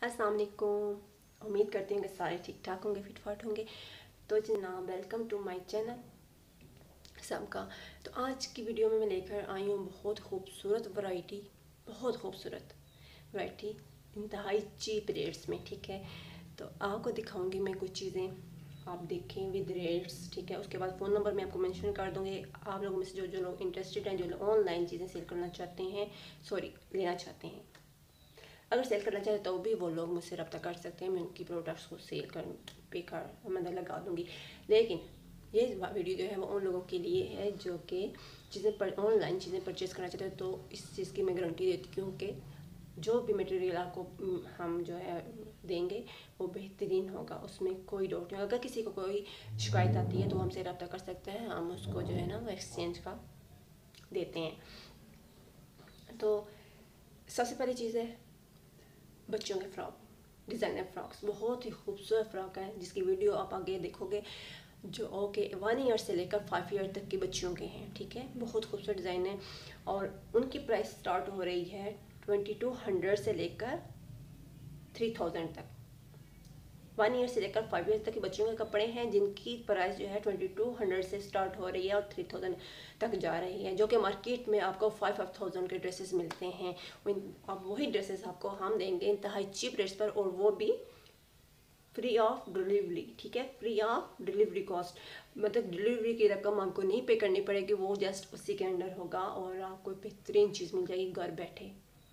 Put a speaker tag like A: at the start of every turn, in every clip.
A: अस्सलाम वालेकुम। उम्मीद करती हूँ कि सारे ठीक ठाक होंगे, फिट फाट होंगे। तो जनाब, वेलकम टू माय चैनल सबका। तो आज की वीडियो में मैं लेकर आई हूँ बहुत खूबसूरत वैरायटी, बहुत खूबसूरत वैरायटी इंतहाई चीप रेट्स में। ठीक है, तो आपको दिखाऊंगी मैं कुछ चीज़ें, आप देखें विद रेट्स। ठीक है, उसके बाद फ़ोन नंबर मैं आपको मेंशन कर दूँगी। आप लोगों में से जो लोग इंटरेस्टेड हैं, जो लोग ऑनलाइन चीज़ें सेल करना चाहते हैं, लेना चाहते हैं, अगर सेल करना चाहे तो भी वो लोग मुझसे रब्ता कर सकते हैं। मैं उनकी प्रोडक्ट्स को सेल कर पे कर मतलब लगा दूँगी। लेकिन ये वीडियो जो है वो उन लोगों के लिए है जो कि चीज़ें पर ऑनलाइन चीज़ें परचेज़ करना चाहते हैं। तो इस चीज़ की मैं गारंटी देती हूँ कि जो भी मटेरियल आपको हम जो है देंगे वो बेहतरीन होगा, उसमें कोई डाउट नहीं। अगर किसी को कोई शिकायत आती है तो हमसे रब्ता कर सकते हैं, हम उसको जो है ना वो एक्सचेंज का देते हैं। तो सबसे पहली चीज़ है बच्चों के फ्रॉक, डिज़ाइनर फ्रॉक्स। बहुत ही खूबसूरत फ्रॉक है जिसकी वीडियो आप आगे देखोगे, जो ओके 1 ईयर से लेकर 5 ईयर तक के बच्चों के हैं। ठीक है, बहुत खूबसूरत डिज़ाइन है और उनकी प्राइस स्टार्ट हो रही है 2200 से लेकर 3000 तक। 1 ईयर से लेकर 5 ईयर तक के बच्चों के कपड़े हैं जिनकी प्राइस जो है 2200 से स्टार्ट हो रही है और 3000 तक जा रही है, जो कि मार्केट में आपको 5000 के ड्रेसेस मिलते हैं। अब वही ड्रेसेस आपको हम देंगे इंतहाई चीप रेट्स पर, और वो भी फ्री ऑफ डिलीवरी। ठीक है, फ्री ऑफ डिलीवरी कॉस्ट, मतलब डिलीवरी की रकम आपको नहीं पे करनी पड़ेगी, वो जस्ट उसी के अंडर होगा और आपको बेहतरीन चीज़ मिल जाएगी घर बैठे।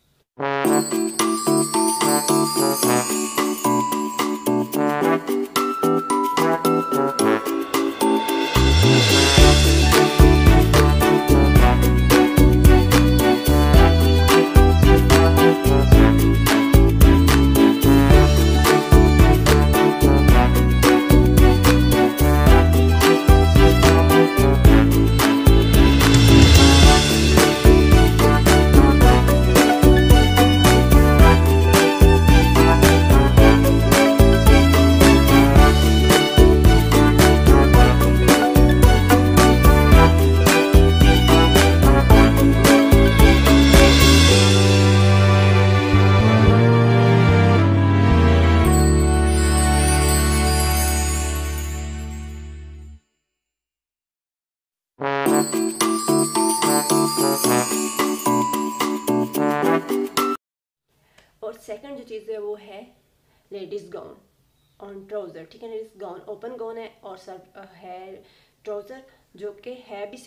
A: और सेकंड जो चीज़ है वो है लेडीज़ गाउन और ट्राउज़र। ठीक है, लेडीज़ गाउन ओपन गाउन है और सब है ट्राउज़र, जो कि है भी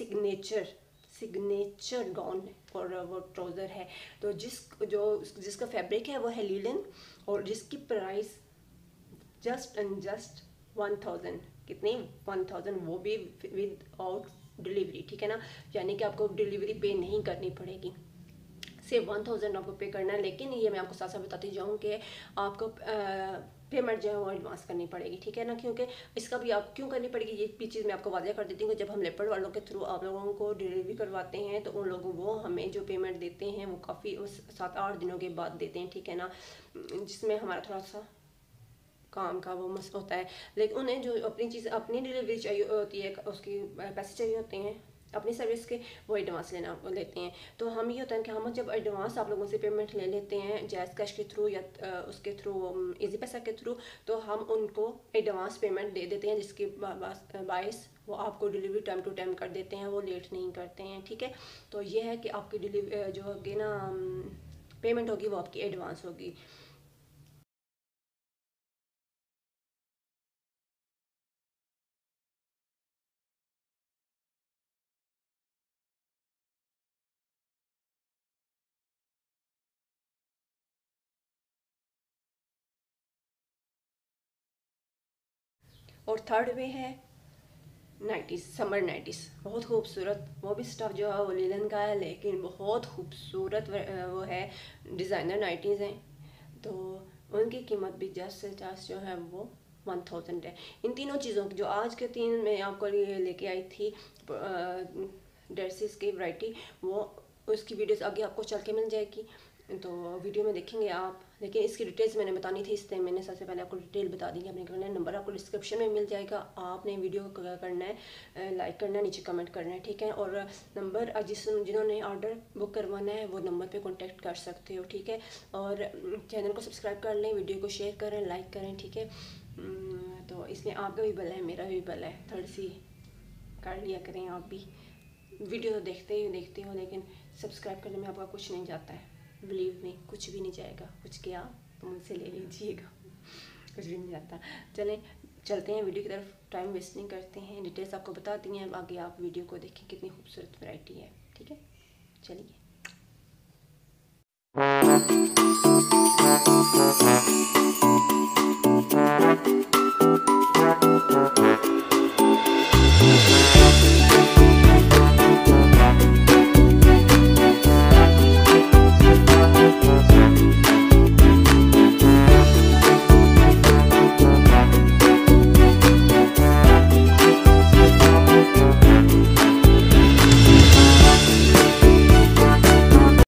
A: सिग्नेचर गाउन और वो ट्राउज़र है। तो जिसका फैब्रिक है वो है लीलन और जिसकी प्राइस जस्ट एंड जस्ट 1000। कितनी? 1000, वो भी विद आउट डिलीवरी। ठीक है ना, यानी कि आपको डिलीवरी पे नहीं करनी पड़ेगी, सिर्फ 1000 आपको पे करना है। लेकिन ये मैं आपको साथ साथ बताती जाऊँ कि आपको पेमेंट जो है वो एडवांस करनी पड़ेगी। ठीक है ना, क्योंकि इसका भी आप क्यों करनी पड़ेगी ये भी चीज़ मैं आपको वाज़ह कर देती हूँ। जब हम लेपर्ड वालों के थ्रू आप लोगों को डिलीवरी करवाते हैं तो उन लोगों वो हमें जो पेमेंट देते हैं वो काफ़ी 7-8 दिनों के बाद देते हैं। ठीक है ना, जिसमें हमारा थोड़ा सा काम का वो मसला होता है। लेकिन उन्हें जो अपनी चीज़ अपनी डिलीवरी चाहिए होती है, उसकी पैसे चाहिए होते हैं अपनी सर्विस के, वो एडवांस लेते हैं। तो हम ये होता है कि हम जब एडवांस आप लोगों से पेमेंट ले लेते हैं जैज़ कैश के थ्रू या उसके थ्रू इजी पैसा के थ्रू, तो हम उनको एडवांस पेमेंट दे देते हैं, जिसके बायस वो आपको डिलीवरी टाइम टू टाइम कर देते हैं, वो लेट नहीं करते हैं। ठीक है, तो ये है कि आपकी डिलीवरी जो होगी ना पेमेंट होगी वो आपकी एडवांस होगी। और थर्ड वे है नाइटीज़, समर नाइटीज़। बहुत खूबसूरत, वो भी स्टफ़ जो है वो लिनन का है, लेकिन बहुत खूबसूरत वो है, डिज़ाइनर नाइटीज़ हैं। तो उनकी कीमत भी जस्ट से जस्ट जो है वो 1000 है। इन तीनों चीज़ों की जो आज के 3 मैं आपको लिए लेके आई थी ड्रेसेस की वैरायटी, वो उसकी वीडियोस आगे आपको चल के मिल जाएगी। तो वीडियो में देखेंगे आप लेकिन इसकी डिटेल्स मैंने बतानी थी, इसलिए मैंने सबसे पहले आपको डिटेल बता दी है। आपने करना है, नंबर आपको डिस्क्रिप्शन में मिल जाएगा। आपने वीडियो को क्या करना है, लाइक करना है, नीचे कमेंट करना है, ठीक है। और नंबर जिन्होंने ऑर्डर बुक करवाना है वो नंबर पे कांटेक्ट कर सकते हो, ठीक है। और चैनल को सब्सक्राइब कर लें, वीडियो को शेयर करें, लाइक करें, ठीक है। तो इसमें आपका भी भला है, मेरा भी भला है, थोड़ी सी कर लिया करें आप भी। वीडियो तो देखते हो लेकिन सब्सक्राइब करने में आपका कुछ नहीं जाता है, बिलीव में कुछ भी नहीं जाएगा। कुछ क्या तो मुझसे ले लीजिएगा, कुछ भी नहीं जाता। चलते हैं वीडियो की तरफ, टाइम वेस्ट नहीं करते हैं। डिटेल्स आपको बता दी हैं, आगे आप वीडियो को देखें, कितनी खूबसूरत वैरायटी है, ठीक है। चलिए।